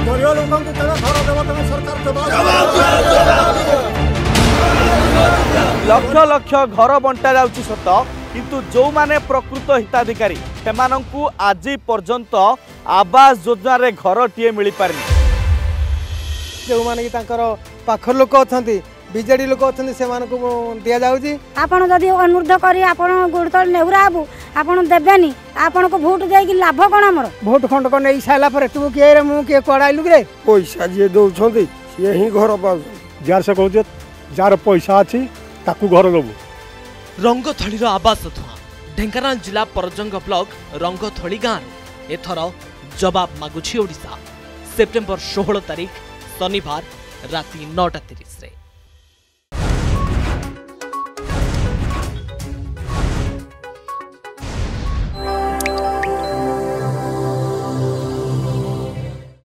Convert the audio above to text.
गरीब लोक घर देव तुम सरकार लक्ष लक्ष घर बंटा जाउची सत किंतु जो माने प्रकृत हिताधिकारी सेमानंकु आज पर्यंत आवास योजना रे घर टीए मिली पारनी जो माने कि पाखर लोक अछंती बीजेडी लोक अछंती से मानको दिया जाउची आपण जदि अनुरोध करी आपण गुड़तल नेउरा आबू आपण देबेनी आपण को वोट दे कि लाभ कोन हमर वोट खंड को नै साला पर तू के रे मु के कोडाइलु रे पैसा जे दउछंती से ही घर पाउ जार से कहू जार पैसा अच्छी ताकू घर दबू रंगथळीर आवास धुआ ढेंकानाल जिला परजंग ब्लॉक रंगथळी गाँव एथर जवाब मागुछि ओडिशा सेप्टेम्बर 16 तारीख शनिवार राति 9:30 रे।